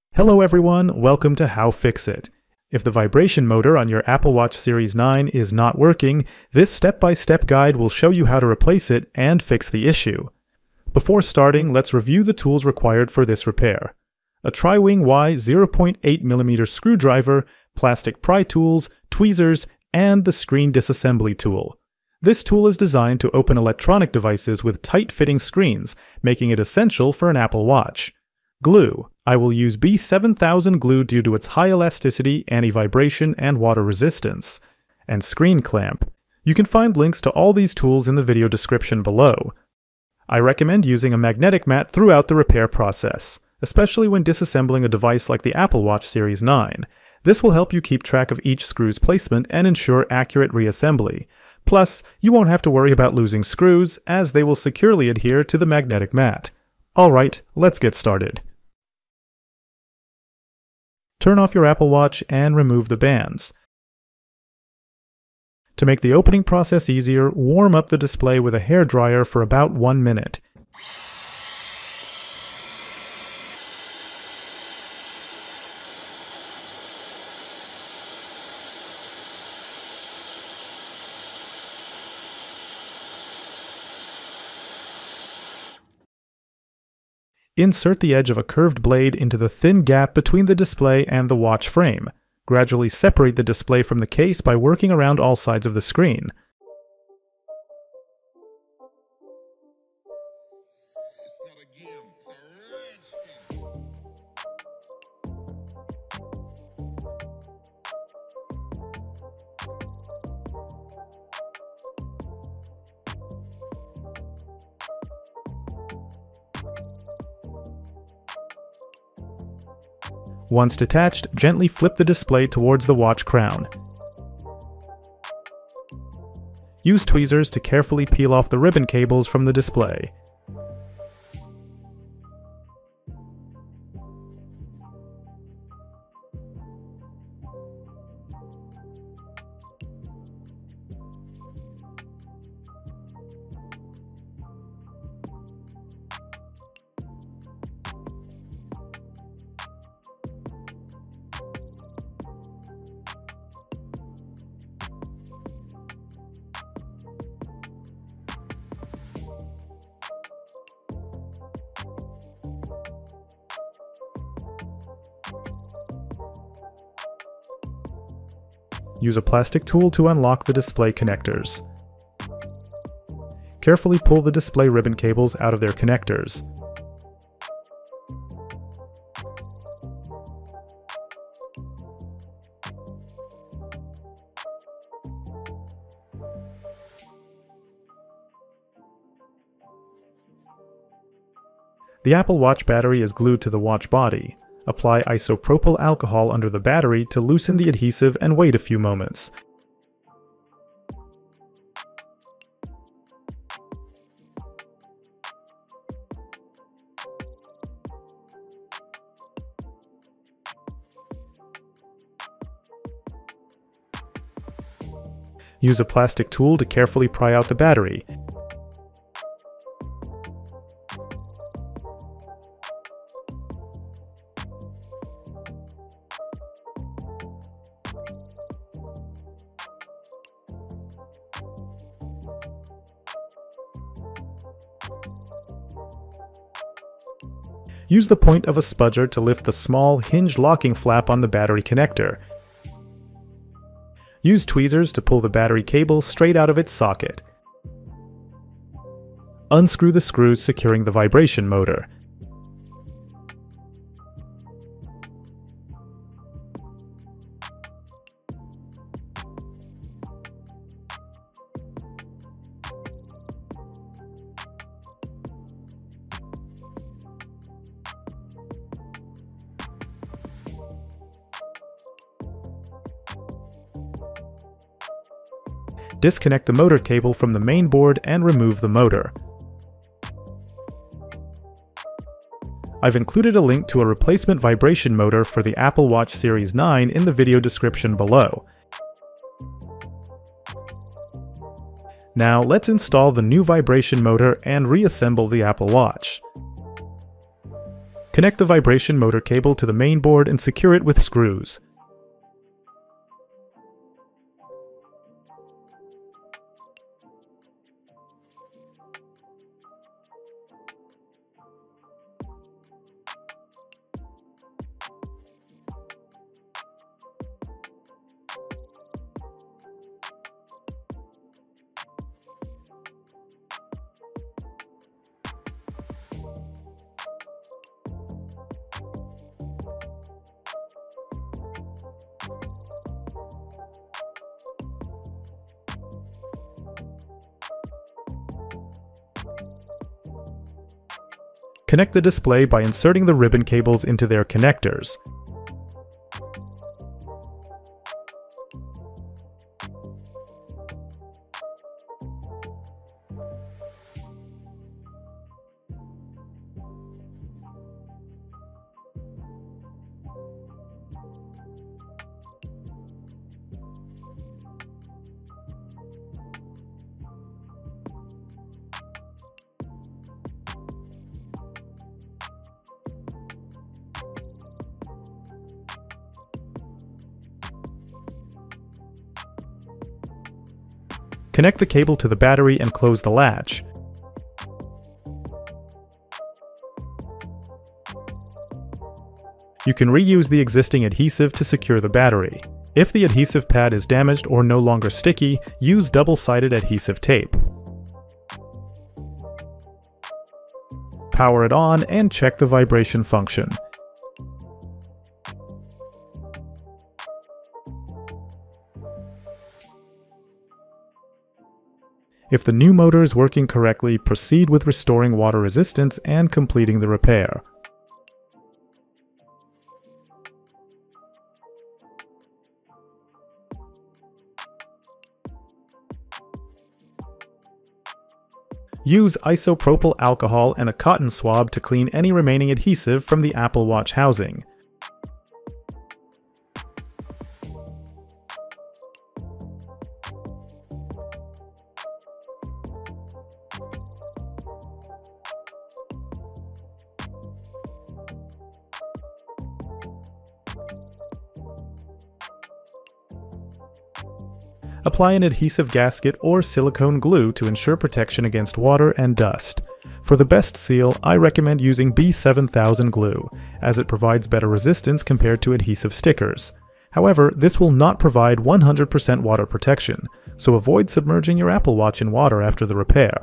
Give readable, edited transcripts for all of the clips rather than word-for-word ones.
Hello everyone, welcome to How-FixIT. If the vibration motor on your Apple Watch Series 9 is not working, this step-by-step guide will show you how to replace it and fix the issue. Before starting, let's review the tools required for this repair. A Tri-Wing Y0.8mm screwdriver, plastic pry tools, tweezers, and the Screen Disassembly Tool. This tool is designed to open electronic devices with tight-fitting screens, making it essential for an Apple Watch. Glue. I will use B7000 glue due to its high elasticity, anti-vibration, and water resistance. And screen clamp. You can find links to all these tools in the video description below. I recommend using a magnetic mat throughout the repair process, especially when disassembling a device like the Apple Watch Series 9. This will help you keep track of each screw's placement and ensure accurate reassembly. Plus, you won't have to worry about losing screws, as they will securely adhere to the magnetic mat. Alright, let's get started. Turn off your Apple Watch and remove the bands. To make the opening process easier, warm up the display with a hairdryer for about 1 minute. Insert the edge of a curved blade into the thin gap between the display and the watch frame. Gradually separate the display from the case by working around all sides of the screen. Once detached, gently flip the display towards the watch crown. Use tweezers to carefully peel off the ribbon cables from the display. Use a plastic tool to unlock the display connectors. Carefully pull the display ribbon cables out of their connectors. The Apple Watch battery is glued to the watch body. Apply isopropyl alcohol under the battery to loosen the adhesive and wait a few moments. Use a plastic tool to carefully pry out the battery. Use the point of a spudger to lift the small, hinge locking flap on the battery connector. Use tweezers to pull the battery cable straight out of its socket. Unscrew the screws securing the vibration motor. Disconnect the motor cable from the main board and remove the motor. I've included a link to a replacement vibration motor for the Apple Watch Series 9 in the video description below. Now let's install the new vibration motor and reassemble the Apple Watch. Connect the vibration motor cable to the main board and secure it with screws. Connect the display by inserting the ribbon cables into their connectors. Connect the cable to the battery and close the latch. You can reuse the existing adhesive to secure the battery. If the adhesive pad is damaged or no longer sticky, use double-sided adhesive tape. Power it on and check the vibration function. If the new motor is working correctly, proceed with restoring water resistance and completing the repair. Use isopropyl alcohol and a cotton swab to clean any remaining adhesive from the Apple Watch housing. Apply an adhesive gasket or silicone glue to ensure protection against water and dust. For the best seal, I recommend using B7000 glue, as it provides better resistance compared to adhesive stickers. However, this will not provide 100% water protection, so avoid submerging your Apple Watch in water after the repair.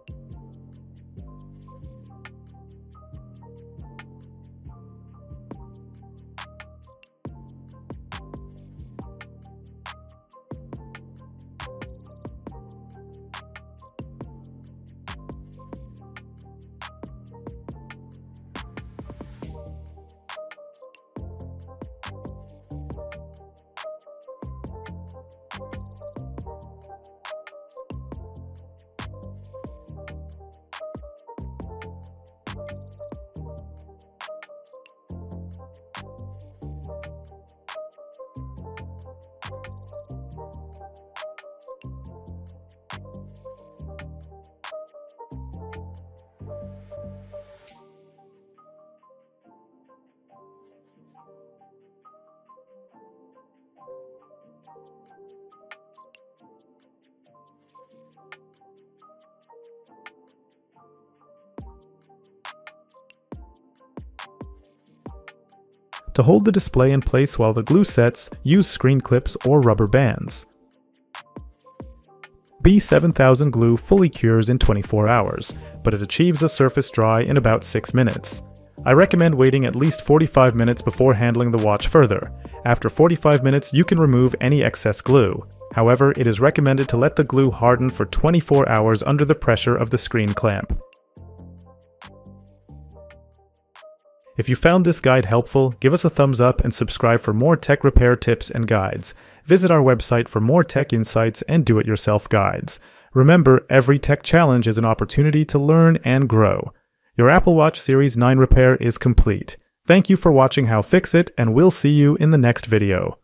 To hold the display in place while the glue sets, use screen clips or rubber bands. B7000 glue fully cures in 24 hours, but it achieves a surface dry in about 6 minutes. I recommend waiting at least 45 minutes before handling the watch further. After 45 minutes, you can remove any excess glue. However, it is recommended to let the glue harden for 24 hours under the pressure of the screen clamp. If you found this guide helpful, give us a thumbs up and subscribe for more tech repair tips and guides. Visit our website for more tech insights and do-it-yourself guides. Remember, every tech challenge is an opportunity to learn and grow. Your Apple Watch Series 9 repair is complete. Thank you for watching HowFixIT, and we'll see you in the next video.